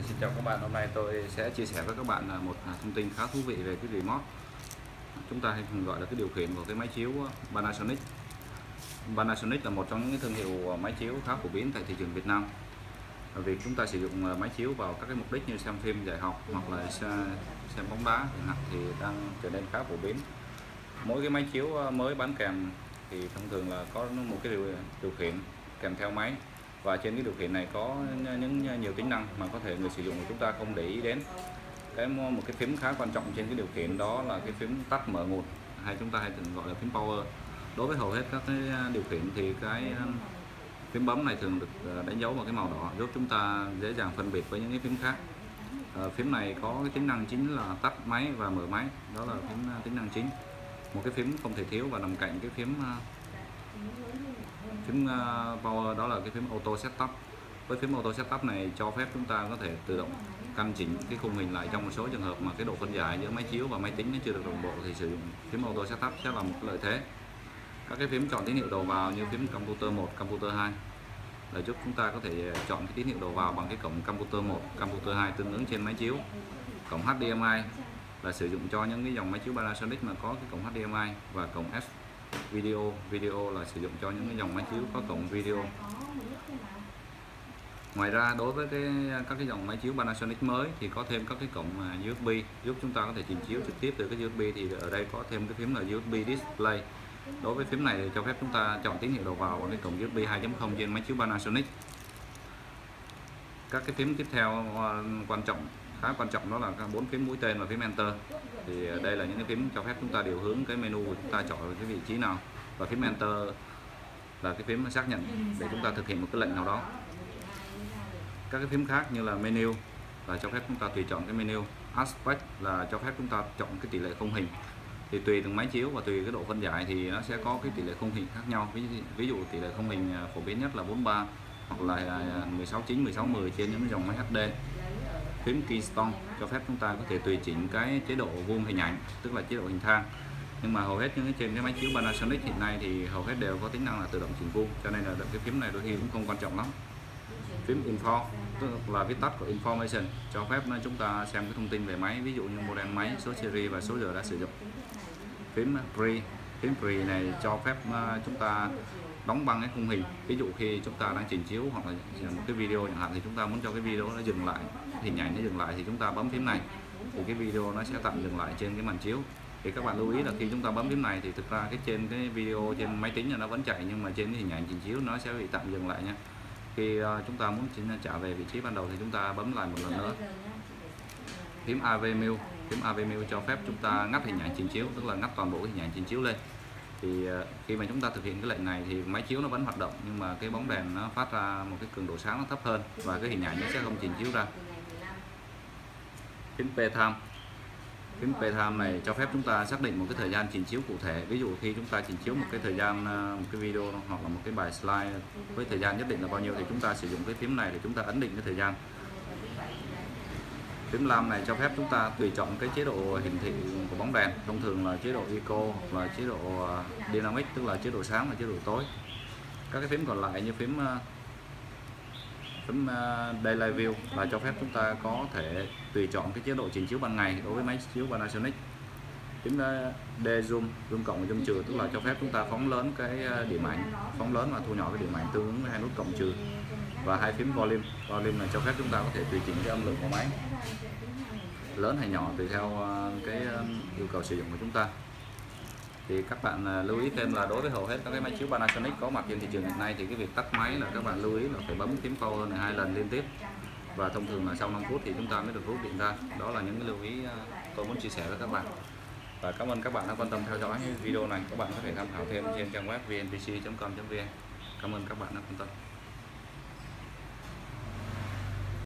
Xin chào các bạn, hôm nay tôi sẽ chia sẻ với các bạn một thông tin khá thú vị về cái remote. Chúng ta hay thường gọi là cái điều khiển của cái máy chiếu Panasonic. Panasonic là một trong những thương hiệu máy chiếu khá phổ biến tại thị trường Việt Nam. Việc chúng ta sử dụng máy chiếu vào các cái mục đích như xem phim, dạy học hoặc là xem bóng đá thì đang trở nên khá phổ biến. Mỗi cái máy chiếu mới bán kèm thì thông thường là có một cái điều khiển kèm theo máy, và trên cái điều khiển này có những nhiều tính năng mà có thể người sử dụng của chúng ta không để ý đến. Một cái phím khá quan trọng trên cái điều khiển đó là cái phím tắt mở nguồn, hay chúng ta hay thường gọi là phím power. Đối với hầu hết các cái điều khiển thì cái phím bấm này thường được đánh dấu bằng cái màu đỏ, giúp chúng ta dễ dàng phân biệt với những cái phím khác. Phím này có cái tính năng chính là tắt máy và mở máy, đó là tính năng chính. Một cái phím không thể thiếu và nằm cạnh cái phím power đó là cái phím auto setup. Với phím auto setup này cho phép chúng ta có thể tự động căn chỉnh cái khung hình lại trong một số trường hợp mà cái độ phân giải giữa máy chiếu và máy tính nó chưa được đồng bộ, thì sử dụng phím auto setup sẽ là một lợi thế. Các cái phím chọn tín hiệu đầu vào như phím computer 1, computer 2 là giúp chúng ta có thể chọn cái tín hiệu đầu vào bằng cái cổng computer 1, computer 2 tương ứng trên máy chiếu. Cổng HDMI là sử dụng cho những cái dòng máy chiếu Panasonic mà có cái cổng HDMI, và cổng S video là sử dụng cho những cái dòng máy chiếu có cổng video. Ngoài ra đối với các cái dòng máy chiếu Panasonic mới thì có thêm các cái cổng USB giúp chúng ta có thể trình chiếu trực tiếp từ cái USB. Thì ở đây có thêm cái phím là USB display. Đối với phím này thì cho phép chúng ta chọn tín hiệu đầu vào bằng cái cổng USB 2.0 trên máy chiếu Panasonic. Các cái phím tiếp theo khá quan trọng đó là các 4 phím mũi tên và phím Enter. Thì đây là những cái phím cho phép chúng ta điều hướng cái menu của chúng ta chọn cái vị trí nào, và phím Enter là cái phím xác nhận để chúng ta thực hiện một cái lệnh nào đó. Các cái phím khác như là menu là cho phép chúng ta tùy chọn cái menu. Aspect là cho phép chúng ta chọn cái tỷ lệ khung hình. Thì tùy từng máy chiếu và tùy cái độ phân giải thì nó sẽ có cái tỷ lệ khung hình khác nhau. Ví dụ tỷ lệ khung hình phổ biến nhất là 43 hoặc là 16:9, 16:10 trên những dòng máy HD. Phím Keystone cho phép chúng ta có thể tùy chỉnh cái chế độ vuông hình ảnh, tức là chế độ hình thang. Nhưng mà hầu hết những trên cái máy chiếu Panasonic hiện nay thì hầu hết đều có tính năng là tự động chỉnh vuông, cho nên là cái phím này đôi khi cũng không quan trọng lắm. Phím Info tức là viết tắt của Information, cho phép chúng ta xem cái thông tin về máy, ví dụ như model máy, số series và số giờ đã sử dụng. Phím Pre này cho phép chúng ta đóng băng cái khung hình. Ví dụ khi chúng ta đang trình chiếu hoặc là một cái video chẳng hạn, thì chúng ta muốn cho cái video nó dừng lại, hình ảnh nó dừng lại, thì chúng ta bấm phím này thì cái video nó sẽ tạm dừng lại trên cái màn chiếu. Thì các bạn lưu ý là khi chúng ta bấm phím này thì thực ra trên cái video trên máy tính là nó vẫn chạy, nhưng mà trên cái hình ảnh trình chiếu nó sẽ bị tạm dừng lại nha. Khi chúng ta muốn trả về vị trí ban đầu thì chúng ta bấm lại một lần nữa. Phím AV Menu cho phép chúng ta ngắt hình ảnh trình chiếu, tức là ngắt toàn bộ hình ảnh trình chiếu lên. Thì khi mà chúng ta thực hiện cái lệnh này thì máy chiếu nó vẫn hoạt động, nhưng mà cái bóng đèn nó phát ra một cái cường độ sáng nó thấp hơn và cái hình ảnh nó sẽ không trình chiếu ra. Phím P-Time này cho phép chúng ta xác định một cái thời gian trình chiếu cụ thể. Ví dụ khi chúng ta trình chiếu một cái thời gian, một cái video hoặc là một cái bài slide với thời gian nhất định là bao nhiêu, thì chúng ta sử dụng cái phím này để chúng ta ấn định cái thời gian. Phím lam này cho phép chúng ta tùy chọn cái chế độ hiển thị của bóng đèn, thông thường là chế độ Eco và chế độ Dynamic, tức là chế độ sáng và chế độ tối. Các cái phím còn lại như phím Daylight View là cho phép chúng ta có thể tùy chọn cái chế độ trình chiếu ban ngày đối với máy chiếu Panasonic. Phím D-Zoom, zoom cộng và zoom trừ, tức là cho phép chúng ta phóng lớn cái điểm ảnh, phóng lớn và thu nhỏ cái điểm ảnh tương ứng với hai nút cộng trừ. Và hai phím Volume này cho phép chúng ta có thể tùy chỉnh cái âm lượng của máy lớn hay nhỏ tùy theo cái yêu cầu sử dụng của chúng ta. Thì các bạn lưu ý thêm là đối với hầu hết các cái máy chiếu Panasonic có mặt trên thị trường hiện nay thì cái việc tắt máy là các bạn lưu ý là phải bấm phím power này 2 lần liên tiếp, và thông thường là sau 5 phút thì chúng ta mới được rút điện ra. Đó là những cái lưu ý tôi muốn chia sẻ với các bạn. Và cảm ơn các bạn đã quan tâm theo dõi video này. Các bạn có thể tham khảo thêm trên trang web vnpc.com.vn. Cảm ơn các bạn đã quan tâm.